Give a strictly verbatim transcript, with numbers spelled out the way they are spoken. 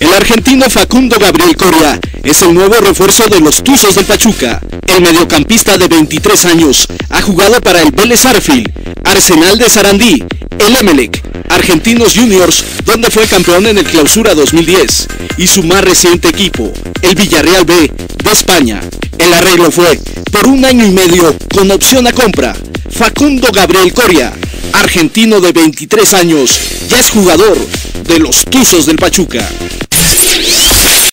El argentino Facundo Gabriel Coria es el nuevo refuerzo de los Tuzos del Pachuca. El mediocampista de veintitrés años ha jugado para el Vélez Sarsfield, Arsenal de Sarandí, el Emelec, Argentinos Juniors, donde fue campeón en el Clausura dos mil diez, y su más reciente equipo, el Villarreal B de España. El arreglo fue por un año y medio con opción a compra. Facundo Gabriel Coria, argentino de veintitrés años, ya es jugador de los Tuzos del Pachuca.